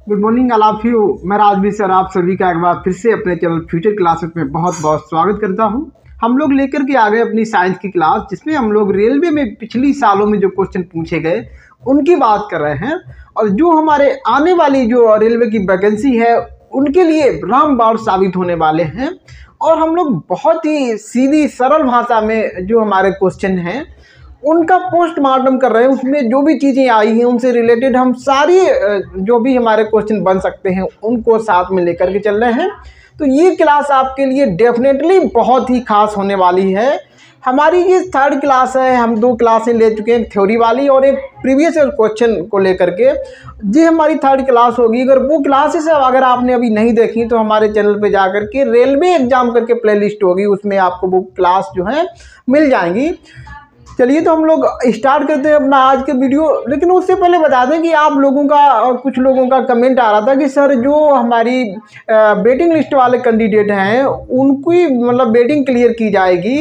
Good morning all of you. मैं Rajveer sir आप सभी का एक बार फिर से अपने चैनल फ्यूचर क्लासेस में बहुत बहुत स्वागत करता हूं। हम लोग लेकर के आ गए अपनी साइंस की क्लास, जिसमें हम लोग रेलवे में पिछली सालों में जो क्वेश्चन पूछे गए उनकी बात कर रहे हैं, और जो हमारे आने वाली जो रेलवे की वैकेंसी है उनके लिए रामबाण साबित होने वाले हैं। और हम लोग बहुत ही सीधी सरल भाषा में जो हमारे क्वेश्चन हैं उनका पोस्टमार्टम कर रहे हैं। उसमें जो भी चीज़ें आई हैं उनसे रिलेटेड हम सारी जो भी हमारे क्वेश्चन बन सकते हैं उनको साथ में लेकर के चल रहे हैं। तो ये क्लास आपके लिए डेफिनेटली बहुत ही खास होने वाली है। हमारी ये थर्ड क्लास है, हम 2 क्लासें ले चुके हैं, थ्योरी वाली और एक प्रीवियस क्वेश्चन को लेकर के। जी हमारी थर्ड क्लास होगी। अगर वो क्लासेस अगर आपने अभी नहीं देखी तो हमारे चैनल पे जाकर के रेलवे एग्जाम करके प्लेलिस्ट होगी, उसमें आपको वो क्लास जो है मिल जाएंगी। चलिए तो हम लोग स्टार्ट करते हैं अपना आज के वीडियो। लेकिन उससे पहले बता दें कि आप लोगों का कुछ लोगों का कमेंट आ रहा था कि सर जो हमारी वेटिंग लिस्ट वाले कैंडिडेट हैं उनकी मतलब वेटिंग क्लियर की जाएगी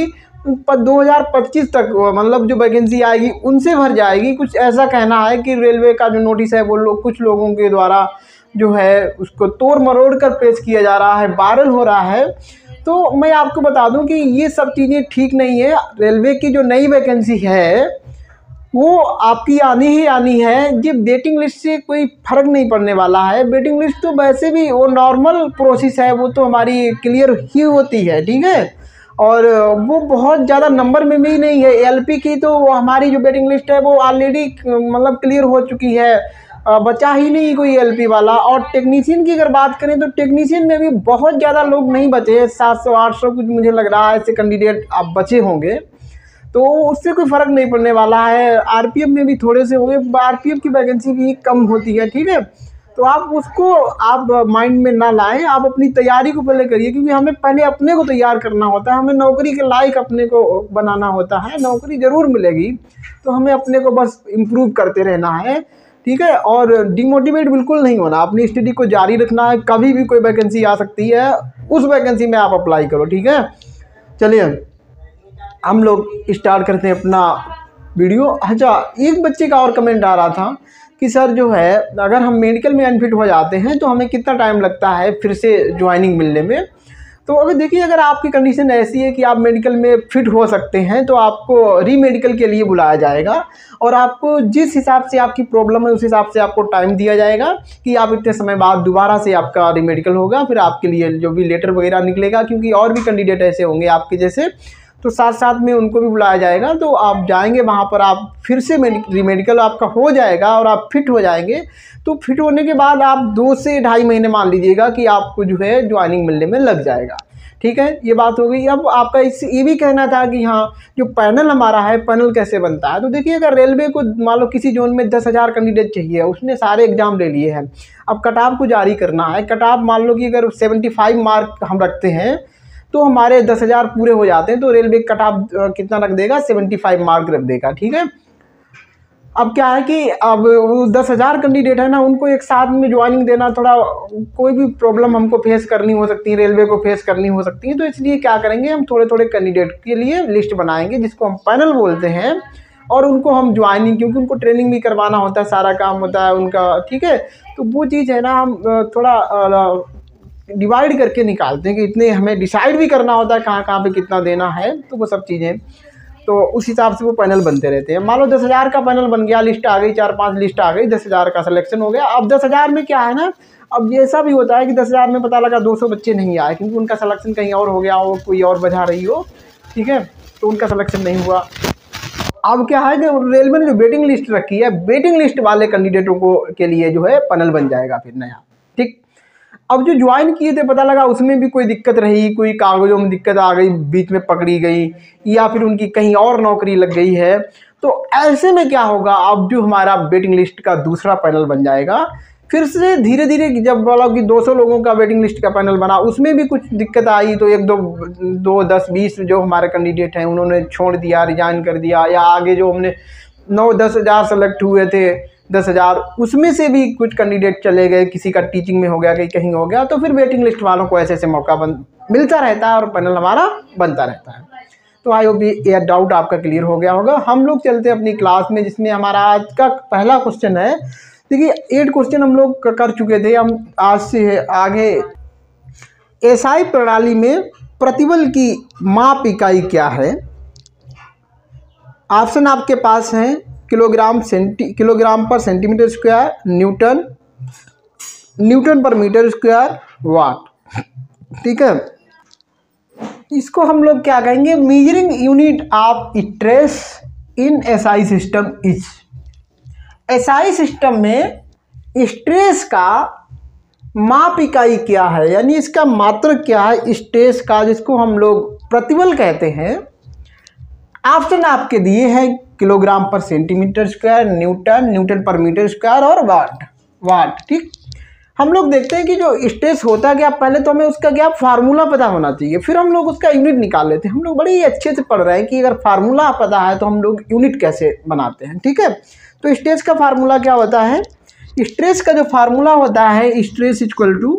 2025 तक, मतलब जो वैकेंसी आएगी उनसे भर जाएगी। कुछ ऐसा कहना है कि रेलवे का जो नोटिस है वो कुछ लोगों के द्वारा जो है उसको तोड़ मरोड़ कर पेश किया जा रहा है, वायरल हो रहा है। तो मैं आपको बता दूं कि ये सब चीज़ें ठीक नहीं है। रेलवे की जो नई वैकेंसी है वो आपकी आनी ही आनी है। ये वेटिंग लिस्ट से कोई फ़र्क नहीं पड़ने वाला है। वेटिंग लिस्ट तो वैसे भी वो नॉर्मल प्रोसेस है, वो तो हमारी क्लियर ही होती है, ठीक है। और वो बहुत ज़्यादा नंबर में भी नहीं है। एलपी की तो हमारी जो वेटिंग लिस्ट है वो ऑलरेडी मतलब क्लियर हो चुकी है, बचा ही नहीं कोई एलपी वाला। और टेक्नीशियन की अगर बात करें तो टेक्नीशियन में भी बहुत ज़्यादा लोग नहीं बचे, 700-800 कुछ मुझे लग रहा है ऐसे कैंडिडेट आप बचे होंगे। तो उससे कोई फ़र्क नहीं पड़ने वाला है। आरपीएफ में भी थोड़े से होंगे, आरपीएफ की वैकेंसी भी कम होती है, ठीक है। तो आप उसको आप माइंड में ना लाएं, आप अपनी तैयारी को पहले करिए, क्योंकि हमें पहले अपने को तैयार करना होता है। हमें नौकरी के लायक अपने को बनाना होता है। नौकरी ज़रूर मिलेगी, तो हमें अपने को बस इम्प्रूव करते रहना है, ठीक है। और डिमोटिवेट बिल्कुल नहीं होना, अपनी स्टडी को जारी रखना है। कभी भी कोई वैकेंसी आ सकती है, उस वैकेंसी में आप अप्लाई करो, ठीक है। चलिए हम लोग स्टार्ट करते हैं अपना वीडियो। अच्छा, एक बच्चे का और कमेंट आ रहा था कि सर जो है अगर हम मेडिकल में अनफिट हो जाते हैं तो हमें कितना टाइम लगता है फिर से ज्वाइनिंग मिलने में। तो अगर देखिए, अगर आपकी कंडीशन ऐसी है कि आप मेडिकल में फिट हो सकते हैं तो आपको री मेडिकल के लिए बुलाया जाएगा, और आपको जिस हिसाब से आपकी प्रॉब्लम है उस हिसाब से आपको टाइम दिया जाएगा कि आप इतने समय बाद दोबारा से आपका री मेडिकल होगा। फिर आपके लिए जो भी लेटर वगैरह निकलेगा, क्योंकि और भी कैंडिडेट ऐसे होंगे आपके जैसे, तो साथ साथ में उनको भी बुलाया जाएगा। तो आप जाएंगे वहाँ पर, आप फिर से री मेडिकल आपका हो जाएगा और आप फिट हो जाएंगे। तो फिट होने के बाद आप 2 से ढाई महीने मान लीजिएगा कि आपको जो है ज्वाइनिंग मिलने में लग जाएगा, ठीक है। ये बात हो गई। अब आपका इससे ये भी कहना था कि हाँ जो पैनल हमारा है, पैनल कैसे बनता है। तो देखिए, अगर रेलवे को मान लो किसी जोन में 10,000 कैंडिडेट चाहिए, उसने सारे एग्जाम ले लिए हैं, अब कट ऑफ को जारी करना है। कट ऑफ मान लो कि अगर 75 मार्क हम रखते हैं तो हमारे 10,000 पूरे हो जाते हैं, तो रेलवे कट ऑफ कितना रख देगा, 75 मार्क रख देगा, ठीक है। अब क्या है कि अब 10,000 कैंडिडेट है ना, उनको एक साथ में ज्वाइनिंग देना, थोड़ा कोई भी प्रॉब्लम हमको फेस करनी हो सकती है, रेलवे को फेस करनी हो सकती है। तो इसलिए क्या करेंगे, हम थोड़े थोड़े कैंडिडेट के लिए लिस्ट बनाएंगे जिसको हम पैनल बोलते हैं, और उनको हम ज्वाइनिंग, क्योंकि उनको ट्रेनिंग भी करवाना होता है, सारा काम होता है उनका, ठीक है। तो वो चीज़ है ना, हम थोड़ा डिवाइड करके निकालते हैं कि इतने हमें डिसाइड भी करना होता है कहाँ कहाँ पे कितना देना है। तो वो सब चीज़ें, तो उस हिसाब से वो पैनल बनते रहते हैं। मान लो 10,000 का पैनल बन गया, लिस्ट आ गई, 4-5 लिस्ट आ गई, 10,000 का सिलेक्शन हो गया। अब 10,000 में क्या है ना, अब ऐसा भी होता है कि 10,000 में पता लगा 200 बच्चे नहीं आए, क्योंकि उनका सिलेक्शन कहीं और हो गया हो, कोई और वजह रही हो, ठीक है, तो उनका सिलेक्शन नहीं हुआ। अब क्या है कि रेलवे ने जो वेटिंग लिस्ट रखी है, वेटिंग लिस्ट वाले कैंडिडेटों को के लिए जो है पैनल बन जाएगा फिर नया, ठीक। अब जो ज्वाइन किए थे, पता लगा उसमें भी कोई दिक्कत रही, कोई कागजों में दिक्कत आ गई, बीच में पकड़ी गई, या फिर उनकी कहीं और नौकरी लग गई है। तो ऐसे में क्या होगा, अब जो हमारा वेटिंग लिस्ट का दूसरा पैनल बन जाएगा। फिर से धीरे धीरे जब बोला कि 200 लोगों का वेटिंग लिस्ट का पैनल बना, उसमें भी कुछ दिक्कत आई, तो 1, 2, 10, 20 जो हमारे कैंडिडेट हैं उन्होंने छोड़ दिया, रिजाइन कर दिया, या आगे जो हमने 9-10 हज़ार सेलेक्ट हुए थे, 10,000, उसमें से भी कुछ कैंडिडेट चले गए, किसी का टीचिंग में हो गया, कहीं हो गया। तो फिर वेटिंग लिस्ट वालों को ऐसे ऐसे मौका मिलता रहता है और पैनल हमारा बनता रहता है। तो आई होप ये डाउट आपका क्लियर हो गया होगा। हम लोग चलते हैं अपनी क्लास में, जिसमें हमारा आज का पहला क्वेश्चन है देखिए 8 क्वेश्चन हम लोग कर चुके थे। हम आज से आगे एसआई प्रणाली में प्रतिबल की माप इकाई क्या है। ऑप्शन आपके पास हैं किलोग्राम पर सेंटीमीटर स्क्वायर, न्यूटन, न्यूटन पर मीटर स्क्वायर, वाट। ठीक है, इसको हम लोग क्या कहेंगे, measuring unit of stress in SI system is. SI system में स्ट्रेस का माप इकाई क्या है, यानी इसका मात्रक क्या है स्ट्रेस का, जिसको हम लोग प्रतिबल कहते हैं। ऑप्शन आपके दिए हैं किलोग्राम पर सेंटीमीटर स्क्वायर, न्यूटन, न्यूटन पर मीटर स्क्वायर और वाट। ठीक, हम लोग देखते हैं कि जो स्ट्रेस होता है क्या, पहले तो हमें उसका क्या फार्मूला पता होना चाहिए, फिर हम लोग उसका यूनिट निकाल लेते हैं। हम लोग बड़े ही अच्छे से पढ़ रहे हैं कि अगर फार्मूला पता है तो हम लोग यूनिट कैसे बनाते हैं। ठीक है, तो स्ट्रेस का फार्मूला क्या होता है, स्ट्रेस का जो फार्मूला होता है, स्ट्रेस इक्वल टू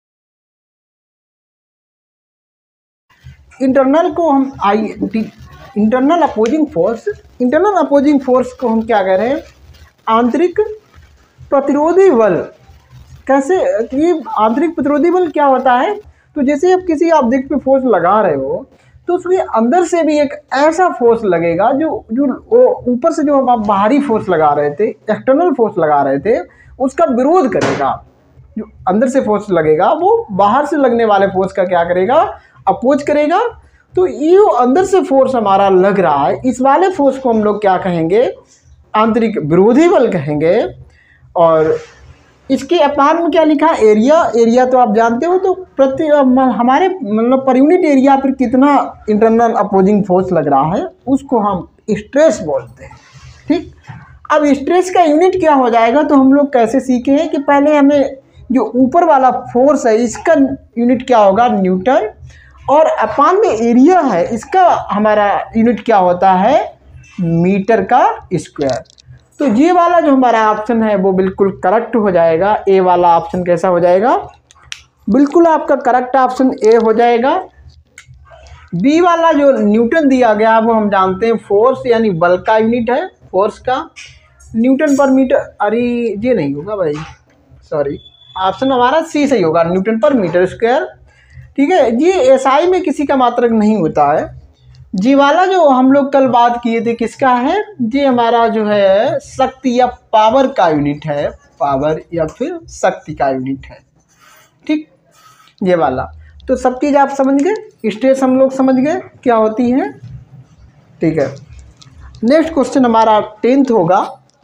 इंटरनल को हम इंटरनल अपोजिंग फोर्स को हम क्या कह रहे हैं, आंतरिक प्रतिरोधी बल। कैसे कि आंतरिक प्रतिरोधी बल क्या होता है, तो जैसे आप किसी ऑब्जेक्ट पे फोर्स लगा रहे हो तो उसके अंदर से भी एक ऐसा फोर्स लगेगा जो ऊपर से जो आप बाहरी फोर्स लगा रहे थे, एक्सटर्नल फोर्स लगा रहे थे, उसका विरोध करेगा। जो अंदर से फोर्स लगेगा वो बाहर से लगने वाले फोर्स का क्या करेगा, अपोज करेगा। तो ये अंदर से फोर्स हमारा लग रहा है, इस वाले फोर्स को हम लोग क्या कहेंगे, आंतरिक विरोधी बल कहेंगे। और इसके अपान में क्या लिखा, एरिया तो आप जानते हो, तो प्रति हमारे मतलब पर यूनिट एरिया पर कितना इंटरनल अपोजिंग फोर्स लग रहा है उसको हम स्ट्रेस बोलते हैं। ठीक, अब स्ट्रेस का यूनिट क्या हो जाएगा, तो हम लोग कैसे सीखे हैं कि पहले हमें जो ऊपर वाला फोर्स है इसका यूनिट क्या होगा, न्यूटन, और अपान में एरिया है इसका हमारा यूनिट क्या होता है, मीटर का स्क्वायर। तो ये वाला जो हमारा ऑप्शन है वो बिल्कुल करेक्ट हो जाएगा। ए वाला ऑप्शन कैसा हो जाएगा, बिल्कुल आपका करेक्ट ऑप्शन ए हो जाएगा। बी वाला जो न्यूटन दिया गया वो हम जानते हैं फोर्स यानी बल का यूनिट है, फोर्स का न्यूटन पर मीटर। अरे ये नहीं होगा भाई, सॉरी, ऑप्शन हमारा सी सही होगा, न्यूटन पर मीटर स्क्वायर। ठीक है, ये एसआई में किसी का मात्रक नहीं होता है। जी वाला जो हम लोग कल बात किए थे किसका है, ये हमारा जो है शक्ति या पावर का यूनिट है, पावर या फिर शक्ति का यूनिट है। ठीक, ये वाला तो सब चीज़ आप समझ गए, स्ट्रेस हम लोग समझ गए क्या होती है। ठीक है, नेक्स्ट क्वेश्चन हमारा 10th होगा।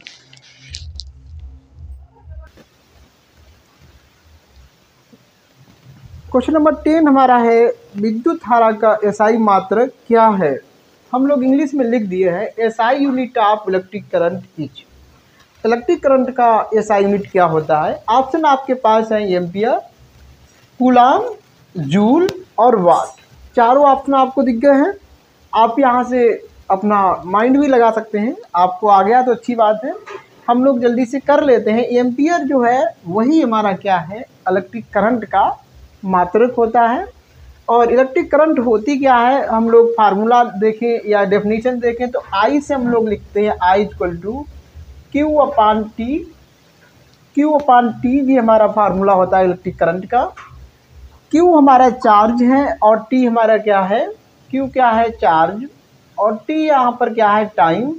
क्वेश्चन नंबर 10 हमारा है, विद्युत धारा का एसआई मात्रक क्या है। हम लोग इंग्लिश में लिख दिए हैं SI unit of electric current is. Electric current का एसआई यूनिट क्या होता है। ऑप्शन आपके पास है एम्पियर, कूलम, जूल और वाट। चारों ऑप्शन आपको दिख गए हैं। आप यहाँ से अपना माइंड भी लगा सकते हैं, आपको आ गया तो अच्छी बात है। हम लोग जल्दी से कर लेते हैं। एम्पियर जो है वही हमारा क्या है, इलेक्ट्रिक करंट का मात्रक होता है। और इलेक्ट्रिक करंट होती क्या है, हम लोग फार्मूला देखें या डेफिनेशन देखें तो आई से हम लोग लिखते हैं I equal to Q upon T. Q upon T ये हमारा फार्मूला होता है इलेक्ट्रिक करंट का। क्यू हमारा चार्ज है और टी हमारा क्या है, क्यू क्या है चार्ज और टी यहाँ पर क्या है टाइम।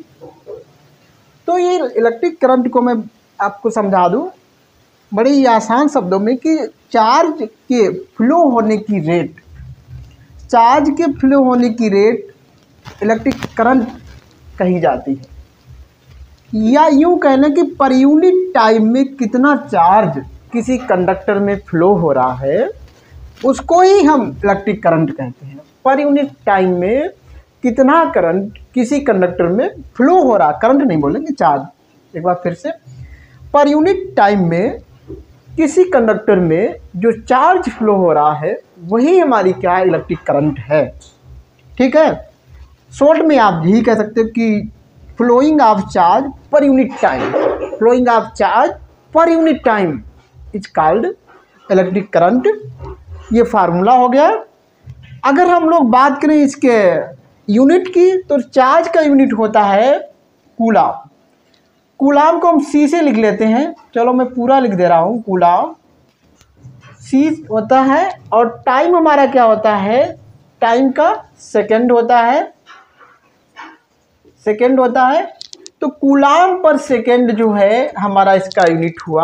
तो ये इलेक्ट्रिक करंट को मैं आपको समझा दूँ बड़े ही आसान शब्दों में कि चार्ज के फ्लो होने की रेट, चार्ज के फ्लो होने की रेट इलेक्ट्रिक करंट कही जाती है। या यूँ कहना कि पर यूनिट टाइम में कितना चार्ज किसी कंडक्टर में फ्लो हो रहा है उसको ही हम इलेक्ट्रिक करंट कहते हैं। पर यूनिट टाइम में कितना करंट किसी कंडक्टर में फ्लो हो रहा, करंट नहीं बोलेंगे चार्ज, एक बार फिर से, पर यूनिट टाइम में किसी कंडक्टर में जो चार्ज फ्लो हो रहा है वही हमारी क्या है, इलेक्ट्रिक करंट है। ठीक है, शॉर्ट में आप यही कह सकते हो कि फ्लोइंग ऑफ चार्ज पर unit time, flowing of charge पर unit time is called electric current. ये फार्मूला हो गया। अगर हम लोग बात करें इसके यूनिट की तो चार्ज का यूनिट होता है कूलम। कूलाम को हम सी से लिख लेते हैं, चलो मैं पूरा लिख दे रहा हूँ। कूलाम सी होता है और टाइम हमारा क्या होता है, टाइम का सेकंड होता है, सेकंड होता है। तो कूलाम पर सेकंड जो है हमारा इसका यूनिट हुआ,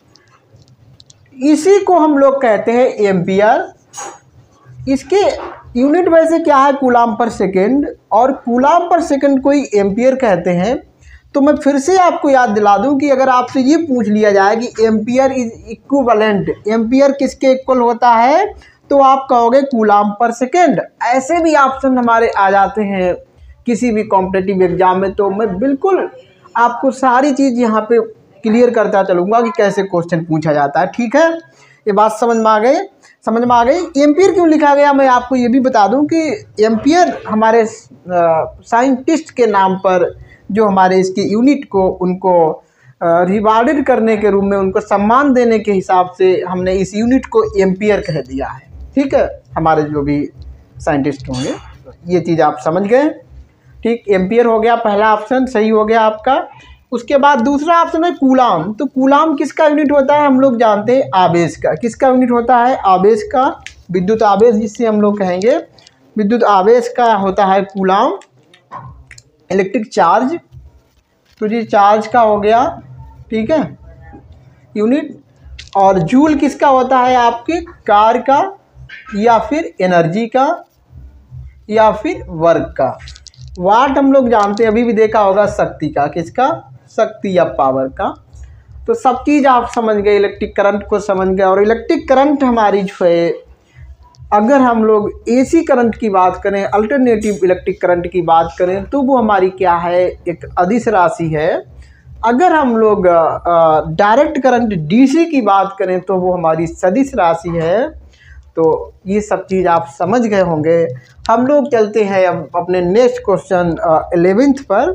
इसी को हम लोग कहते हैं एम्पियर। इसके यूनिट वैसे क्या है, कूलाम पर सेकंड, और कूलाम पर सेकंड को ही एम्पियर कहते हैं। तो मैं फिर से आपको याद दिला दूं कि अगर आपसे ये पूछ लिया जाए कि एम्पियर इज इक्विवेलेंट, एम्पियर किसके इक्वल होता है, तो आप कहोगे कूलाम पर सेकंड। ऐसे भी ऑप्शन हमारे आ जाते हैं किसी भी कॉम्पिटिटिव एग्जाम में, तो मैं बिल्कुल आपको सारी चीज़ यहाँ पे क्लियर करता चलूँगा कि कैसे क्वेश्चन पूछा जाता है। ठीक है, ये बात समझ में आ गई, समझ में आ गई। एम्पियर क्यों लिखा गया, मैं आपको ये भी बता दूं कि एम्पियर हमारे साइंटिस्ट के नाम पर, जो हमारे इसके यूनिट को उनको रिवार्डेड करने के रूप में, उनको सम्मान देने के हिसाब से हमने इस यूनिट को एम्पियर कह दिया है। ठीक है, हमारे जो भी साइंटिस्ट होंगे, ये चीज़ आप समझ गए। ठीक, एम्पियर हो गया पहला ऑप्शन, सही हो गया आपका। उसके बाद दूसरा ऑप्शन है कूलाम। तो कूलाम किसका यूनिट होता है, हम लोग जानते हैं आवेश का। किसका यूनिट होता है, आवेश का, विद्युत आवेश जिससे हम लोग कहेंगे, विद्युत आवेश का होता है कूलाम। इलेक्ट्रिक चार्ज, तो जी चार्ज का हो गया, ठीक है, यूनिट। और जूल किसका होता है, आपके कार्य का, या फिर एनर्जी का, या फिर वर्क का। वाट हम लोग जानते हैं, अभी भी देखा होगा, शक्ति का। किसका, शक्ति या पावर का। तो सब चीज़ आप समझ गए, इलेक्ट्रिक करंट को समझ गए। और इलेक्ट्रिक करंट हमारी जो है, अगर हम लोग एसी करंट की बात करें, अल्टरनेटिव इलेक्ट्रिक करंट की बात करें, तो वो हमारी क्या है, एक अदिश राशि है। अगर हम लोग डायरेक्ट करंट डीसी की बात करें, तो वो हमारी सदिश राशि है। तो ये सब चीज़ आप समझ गए होंगे। हम लोग चलते हैं अब अपने नेक्स्ट क्वेश्चन 11th पर।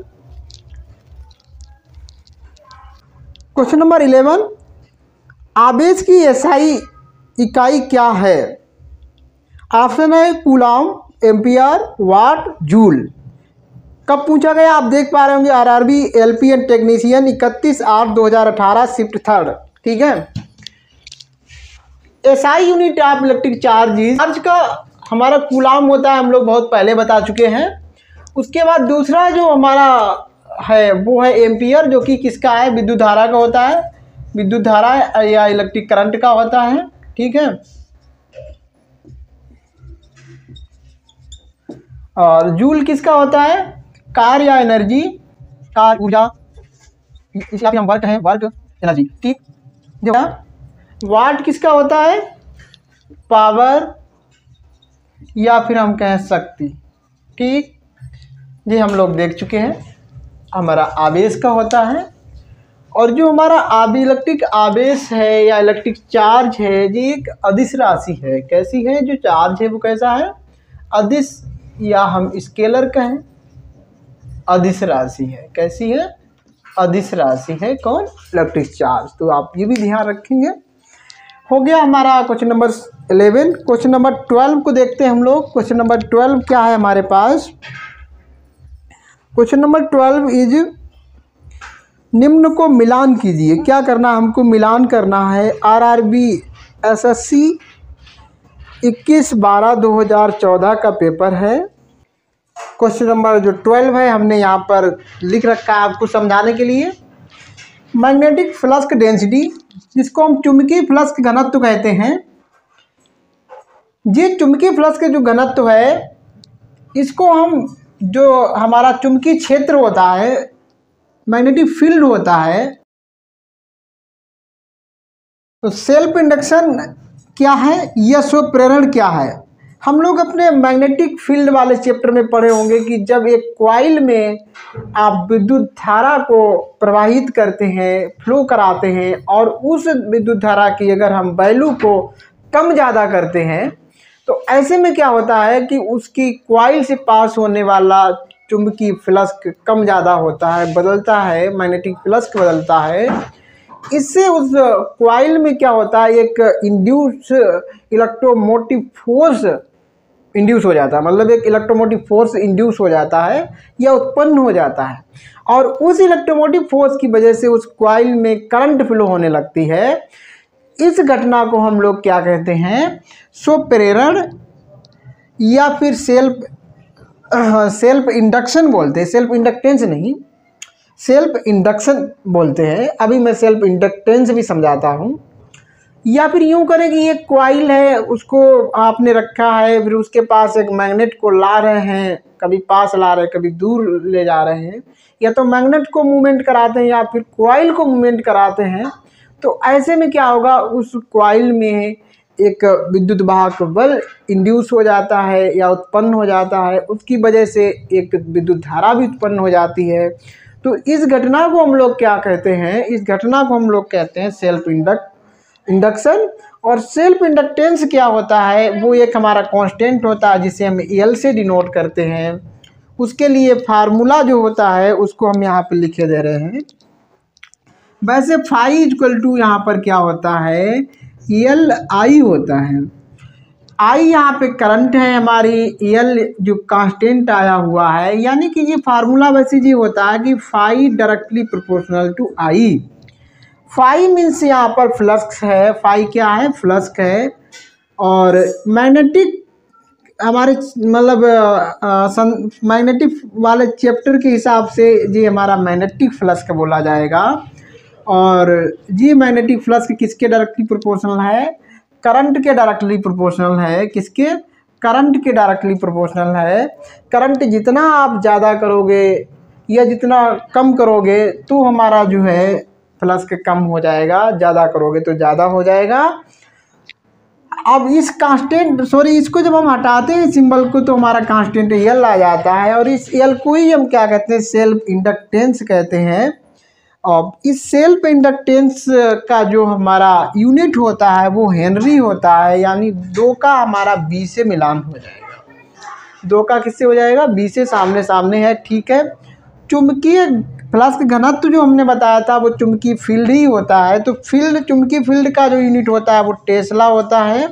क्वेश्चन नंबर 11, आवेश की एसआई इकाई क्या है। ऑप्शन है कूलाम, एम्पियर, वाट, जूल। कब पूछा गया, आप देख पा रहे होंगे, RRB LP and technician 31/8/2018 shift 3rd। ठीक है, SI unit of electric charge का हमारा कूलाम होता है, हम लोग बहुत पहले बता चुके हैं। उसके बाद दूसरा जो हमारा है वो है एम्पियर, जो कि किसका है, विद्युत धारा का होता है, विद्युत धारा या इलेक्ट्रिक करंट का होता है। ठीक है, और जूल किसका होता है, कार्य या एनर्जी, कार्य ऊर्जा, इसलिए हम वर्क है, वर्क एनर्जी। ठीक, जो वाट किसका होता है, पावर या फिर हम कहें शक्ति। ठीक, ये हम लोग देख चुके हैं, हमारा आवेश का होता है। और जो हमारा इलेक्ट्रिक आवेश है या इलेक्ट्रिक चार्ज है, ये एक अदिश राशि है। कैसी है, जो चार्ज है वो कैसा है, अदिश, या हम स्केलर कहें, अदिश राशि है। कैसी है, अदिश राशि है। कौन, इलेक्ट्रिक चार्ज। तो आप ये भी ध्यान रखेंगे। हो गया हमारा क्वेश्चन नंबर 11। क्वेश्चन नंबर 12 को देखते हैं हम लोग। क्वेश्चन नंबर 12 क्या है हमारे पास। क्वेश्चन नंबर 12 इज, निम्न को मिलान कीजिए। क्या करना, हमको मिलान करना है। आरआरबी एसएससी 21/12/2014 का पेपर है। क्वेश्चन नंबर जो 12 है, हमने यहाँ पर लिख रखा है आपको समझाने के लिए। मैग्नेटिक फ्लक्स डेंसिटी, जिसको हम चुंबकीय फ्लक्स घनत्व कहते हैं। ये चुंबकीय फ्लक्स का जो घनत्व है, इसको हम, जो हमारा चुंबकीय क्षेत्र होता है, मैग्नेटिक फील्ड होता है, तो सेल्फ इंडक्शन क्या है, यह स्व प्रेरण क्या है। हम लोग अपने मैग्नेटिक फील्ड वाले चैप्टर में पढ़े होंगे कि जब एक कॉइल में आप विद्युत धारा को प्रवाहित करते हैं, फ्लो कराते हैं, और उस विद्युत धारा की अगर हम वैल्यू को कम ज़्यादा करते हैं, तो ऐसे में क्या होता है कि उसकी कॉइल से पास होने वाला चुंबकीय फ्लक्स कम ज़्यादा होता है, बदलता है, मैग्नेटिक फ्लक्स बदलता है। इससे उस कॉइल में क्या होता है, एक इंड्यूस इलेक्ट्रोमोटिव फोर्स इंड्यूस हो जाता है, मतलब एक इलेक्ट्रोमोटिव फोर्स इंड्यूस हो जाता है या उत्पन्न हो जाता है, और उस इलेक्ट्रोमोटिव फोर्स की वजह से उस कॉइल में करंट फ्लो होने लगती है। इस घटना को हम लोग क्या कहते हैं, स्वप्रेरण या फिर सेल्फ इंडक्शन बोलते हैं। सेल्फ इंडक्टेंस नहीं, सेल्फ इंडक्शन बोलते हैं। अभी मैं सेल्फ इंडक्टेंस भी समझाता हूँ। या फिर यूँ करें कि ये कॉइल है, उसको आपने रखा है, फिर उसके पास एक मैग्नेट को ला रहे हैं, कभी पास ला रहे हैं, कभी दूर ले जा रहे हैं, या तो मैग्नेट को मूवमेंट कराते हैं या फिर कॉइल को मूवमेंट कराते हैं। तो ऐसे में क्या होगा, उस कॉइल में एक विद्युत वाहक बल इंड्यूस हो जाता है या उत्पन्न हो जाता है, उसकी वजह से एक विद्युत धारा भी उत्पन्न हो जाती है। तो इस घटना को हम लोग क्या कहते हैं, इस घटना को हम लोग कहते हैं सेल्फ इंडक्शन। और सेल्फ इंडक्टेंस क्या होता है, वो एक हमारा कांस्टेंट होता है जिसे हम एल से डिनोट करते हैं। उसके लिए फार्मूला जो होता है उसको हम यहाँ पे लिखे दे रहे हैं। वैसे फाई इक्वल टू यहाँ पर क्या होता है, एल आई होता है। आई यहाँ पे करंट है हमारी, एल जो कांस्टेंट आया हुआ है, यानी कि ये फार्मूला वैसे जी होता है कि phi directly proportional to I. Phi means यहाँ पर फ्लक्स है, फाई क्या है, फ्लक्स है। और मैग्नेटिक हमारे मतलब मैग्नेटिक वाले चैप्टर के हिसाब से ये हमारा मैग्नेटिक फ्लक्स बोला जाएगा। और ये मैग्नेटिक फ्लक्स किसके डायरेक्टली प्रोपोर्शनल है, करंट के डायरेक्टली प्रोपोर्शनल है। किसके, करंट के डायरेक्टली प्रोपोर्शनल है। करंट जितना आप ज़्यादा करोगे या जितना कम करोगे तो हमारा जो है फ्लक्स कम हो जाएगा, ज़्यादा करोगे तो ज़्यादा हो जाएगा। अब इस कांस्टेंट इसको जब हम हटाते हैं सिंबल को तो हमारा कांस्टेंट एल आ जाता है, और इस एल को ही हम क्या कहते हैं, सेल्फ इंडक्टेंस कहते हैं। अब इस सेल्फ इंडक्टेंस का जो हमारा यूनिट होता है वो हेनरी होता है, यानी 2 का हमारा बी से मिलान हो जाएगा। 2 का किससे हो जाएगा, बी से सामने सामने है, ठीक है। चुंबकीय फ्लक्स घनत्व जो हमने बताया था वो चुंबकीय फील्ड ही होता है। तो चुंबकीय फील्ड का जो यूनिट होता है वो टेस्ला होता है।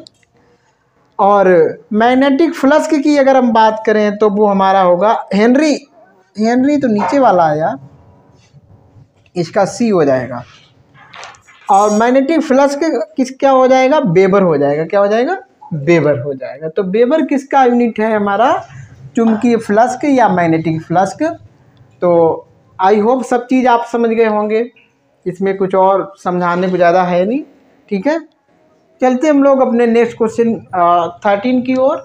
और मैग्नेटिक फ्लक्स की अगर हम बात करें तो वो हमारा होगा हेनरी। हेनरी तो नीचे वाला है यार, इसका सी हो जाएगा। और मैग्नेटिक फ्लक्स क्या हो जाएगा, वेबर हो जाएगा। क्या हो जाएगा, वेबर हो जाएगा। तो वेबर किसका यूनिट है, हमारा चुंबकीय फ्लक्स या मैग्नेटिक फ्लक्स। तो आई होप सब चीज़ आप समझ गए होंगे, इसमें कुछ और समझाने को ज़्यादा है नहीं, ठीक है। चलते हम लोग अपने नेक्स्ट क्वेश्चन 13 की ओर।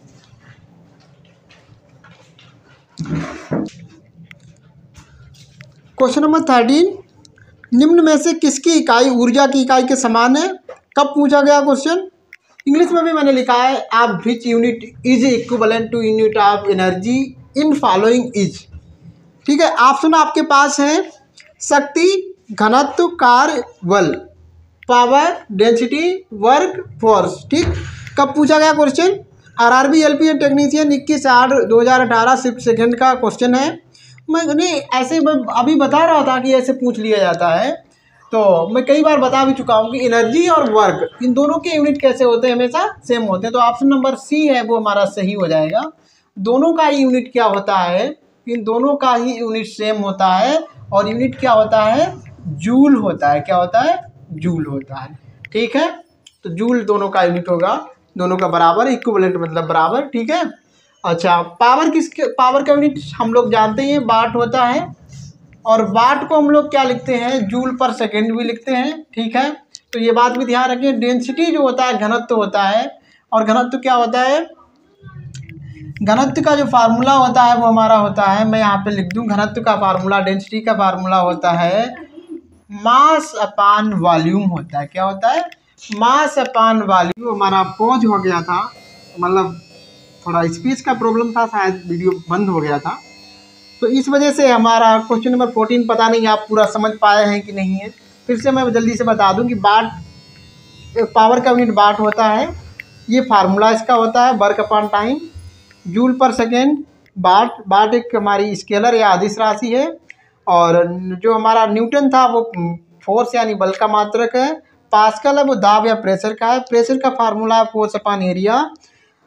क्वेश्चन नंबर 13, निम्न में से किसकी इकाई ऊर्जा की इकाई के समान है। कब पूछा गया क्वेश्चन, इंग्लिश में भी मैंने लिखा है, आप which unit is equivalent to unit of energy in following is. ठीक है, ऑप्शन आपके पास है शक्ति, घनत्व, कार्य, बल, पावर, डेंसिटी, वर्क, फोर्स। ठीक, कब पूछा गया question, RRB LP technician 21/8/2018 shift second का क्वेश्चन है। मैं ऐसे अभी बता रहा था कि ऐसे पूछ लिया जाता है, तो मैं कई बार बता भी चुका हूँ कि एनर्जी और वर्क इन दोनों के यूनिट कैसे होते हैं, हमेशा सेम होते हैं। तो ऑप्शन नंबर सी है वो हमारा सही हो जाएगा। दोनों का ही यूनिट क्या होता है, इन दोनों का ही यूनिट सेम होता है, और यूनिट क्या होता है, जूल होता है। क्या होता है, जूल होता है। ठीक है, तो जूल दोनों का यूनिट होगा, दोनों का बराबर, इक्विवेलेंट मतलब बराबर। ठीक है, अच्छा पावर का यूनिट हम लोग जानते हैं वाट होता है, और वाट को हम लोग क्या लिखते हैं, जूल पर सेकेंड भी लिखते हैं। ठीक है, तो ये बात भी ध्यान रखें। डेंसिटी जो होता है घनत्व होता है, और घनत्व क्या होता है, घनत्व का जो फार्मूला होता है वो हमारा होता है, मैं यहाँ पे लिख दूँ, घनत्व का फार्मूला, डेंसिटी का फार्मूला होता है मास अपान वॉल्यूम होता है। क्या होता है, मास अपान वॉल्यूम। हमारा पॉज हो गया था, मतलब थोड़ा स्पेस का प्रॉब्लम था, शायद वीडियो बंद हो गया था, तो इस वजह से हमारा क्वेश्चन नंबर 14 पता नहीं आप पूरा समझ पाए हैं कि नहीं है। फिर से मैं जल्दी से बता दूं कि वाट, पावर का यूनिट वाट होता है, ये फार्मूला इसका होता है वर्क अपॉन टाइम, जूल पर सेकेंड, वाट एक हमारी स्केलर या आदिश राशि है, और जो हमारा न्यूटन था वो फोर्स यानी बल का मात्रक है, पास्कल है वो दाब या प्रेशर का है, प्रेशर का फार्मूला है फोर्स अपॉन एरिया,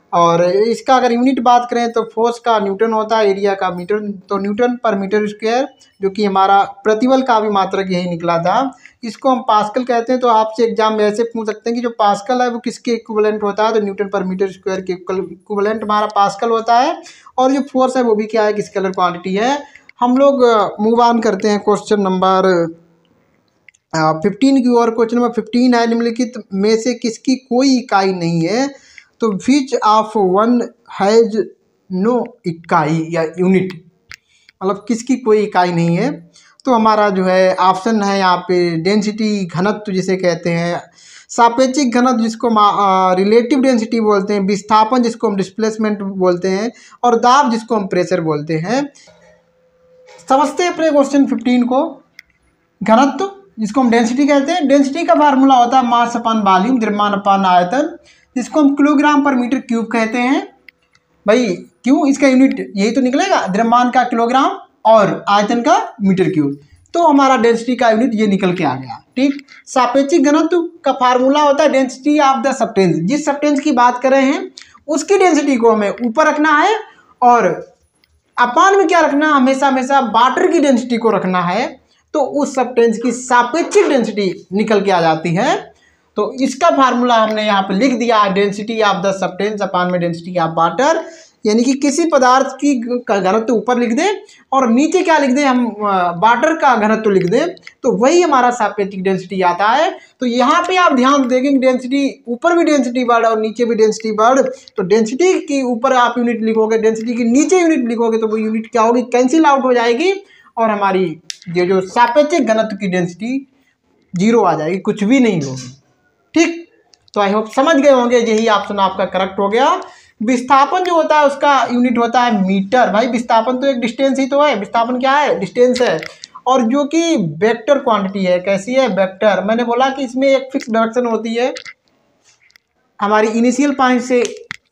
और इसका अगर यूनिट बात करें तो फोर्स का न्यूटन होता है, एरिया का मीटर, तो न्यूटन पर मीटर स्क्वायर, जो कि हमारा प्रतिबल का भी मात्रक यही निकला था। इसको हम पास्कल कहते हैं। तो आपसे एग्जाम में ऐसे पूछ सकते हैं कि जो पास्कल है वो किसके इक्विवेलेंट होता है, तो न्यूटन पर मीटर स्क्वायर के इक्विवेलेंट हमारा पास्कल होता है। और जो फोर्स है वो भी क्या है, कि स्केलर क्वांटिटी है। हम लोग मूव ऑन करते हैं क्वेश्चन नंबर 15 की ओर। क्वेश्चन नंबर 15 है, निम्नलिखित में से किसकी कोई इकाई नहीं है, तो which of one has no इकाई या यूनिट, मतलब किसकी कोई इकाई नहीं है। तो हमारा जो है ऑप्शन है यहाँ पे डेंसिटी, घनत्व जिसे कहते हैं, सापेक्षिक घनत्व जिसको रिलेटिव डेंसिटी बोलते हैं, विस्थापन जिसको हम डिस्प्लेसमेंट बोलते हैं, और दाब जिसको हम प्रेशर बोलते हैं। समझते हैं अपने क्वेश्चन 15 को। घनत्व जिसको हम डेंसिटी कहते हैं, डेंसिटी का फार्मूला होता है मास अपान वॉल्यूम, द्रव्यमान अपान आयतन, जिसको हम किलोग्राम पर मीटर क्यूब कहते हैं। भाई क्यों, इसका यूनिट यही तो निकलेगा, द्रव्यमान का किलोग्राम और आयतन का मीटर क्यूब। तो हमारा डेंसिटी का यूनिट ये निकल के आ गया। ठीक, सापेक्षिक घनत्व का फार्मूला होता है डेंसिटी ऑफ द सब्सटेंस। जिस सब्सटेंस की बात कर रहे हैं उसकी डेंसिटी को हमें ऊपर रखना है, और अपान में क्या रखना, हमेशा हमेशा वाटर की डेंसिटी को रखना है, तो उस सब्सटेंस की सापेक्षिक डेंसिटी निकल के आ जाती है। तो इसका फार्मूला हमने यहाँ पे लिख दिया, density of the substance upon में डेंसिटी ऑफ वाटर। यानी कि किसी पदार्थ की घनत्व ऊपर लिख दें और नीचे क्या लिख दें, हम वाटर का घनत्व लिख दें, तो वही हमारा सापेक्षिक डेंसिटी आता है। तो यहाँ पे आप ध्यान देंगे, डेंसिटी ऊपर भी डेंसिटी वर्ड और नीचे भी डेंसिटी वर्ड। तो डेंसिटी की ऊपर आप यूनिट लिखोगे, डेंसिटी की नीचे यूनिट लिखोगे, तो वो यूनिट क्या होगी, कैंसिल आउट हो जाएगी, और हमारी ये जो सापेक्षिक घनत्व की डेंसिटी 0 आ जाएगी, कुछ भी नहीं होगी। ठीक, तो आई होप समझ गए होंगे, यही ऑप्शन आपका करेक्ट हो गया। विस्थापन जो होता है उसका यूनिट होता है मीटर। भाई विस्थापन तो एक डिस्टेंस ही तो है, विस्थापन क्या है, डिस्टेंस है। और जो कि वेक्टर क्वांटिटी है, कैसी है, वेक्टर। मैंने बोला कि इसमें एक फिक्स डायरेक्शन होती है, हमारी इनिशियल पॉइंट से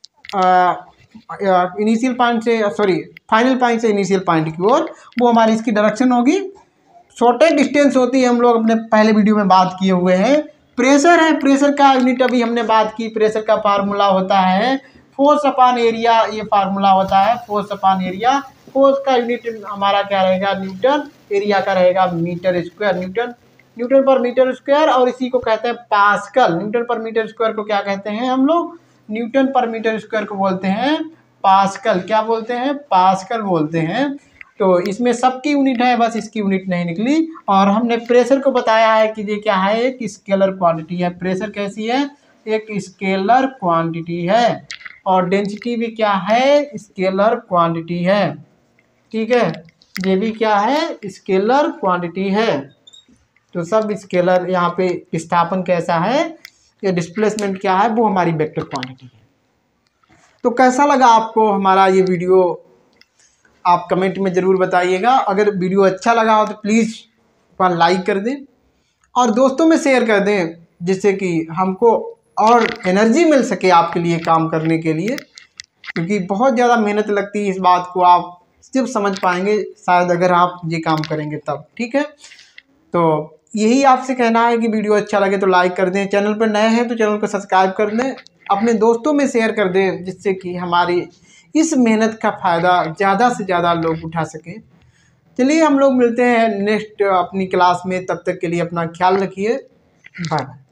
फाइनल पॉइंट से इनिशियल पॉइंट की ओर, वो हमारी इसकी डायरेक्शन होगी। शॉर्टेज डिस्टेंस होती है, हम लोग अपने पहले वीडियो में बात किए हुए हैं। प्रेशर है, प्रेशर का यूनिट अभी हमने बात की, प्रेशर का फार्मूला होता है फोर्स अपान एरिया, ये फार्मूला होता है फोर्स अपान एरिया। फोर्स का यूनिट हमारा क्या रहेगा, न्यूटन, एरिया का रहेगा मीटर स्क्वायर, न्यूटन पर मीटर स्क्वायर, और इसी को कहते हैं पास्कल। न्यूटन पर मीटर स्क्वायर को क्या कहते हैं हम लोग, न्यूटन पर मीटर स्क्वायर को बोलते हैं पास्कल। क्या बोलते हैं, पास्कल बोलते हैं। तो इसमें सबकी यूनिट है, बस इसकी यूनिट नहीं निकली। और हमने प्रेशर को बताया है कि ये क्या है, एक स्केलर क्वांटिटी है। प्रेशर कैसी है, एक स्केलर क्वांटिटी है। और डेंसिटी भी क्या है, स्केलर क्वांटिटी है। ठीक है, ये भी क्या है, स्केलर क्वांटिटी है। तो सब स्केलर। यहाँ पे विस्थापन कैसा है, या डिस्प्लेसमेंट क्या है, वो हमारी वेक्टर क्वांटिटी है। तो कैसा लगा आपको हमारा ये वीडियो, आप कमेंट में ज़रूर बताइएगा। अगर वीडियो अच्छा लगा हो तो प्लीज़ लाइक कर दें और दोस्तों में शेयर कर दें, जिससे कि हमको और एनर्जी मिल सके आपके लिए काम करने के लिए, क्योंकि बहुत ज़्यादा मेहनत लगती है। इस बात को आप सिर्फ समझ पाएंगे शायद अगर आप ये काम करेंगे तब। ठीक है, तो यही आपसे कहना है कि वीडियो अच्छा लगे तो लाइक कर दें, चैनल पर नए हैं तो चैनल को सब्सक्राइब कर दें, अपने दोस्तों में शेयर कर दें, जिससे कि हमारी इस मेहनत का फ़ायदा ज़्यादा से ज़्यादा लोग उठा सकें। चलिए हम लोग मिलते हैं नेक्स्ट अपनी क्लास में, तब तक के लिए अपना ख्याल रखिए, बाय।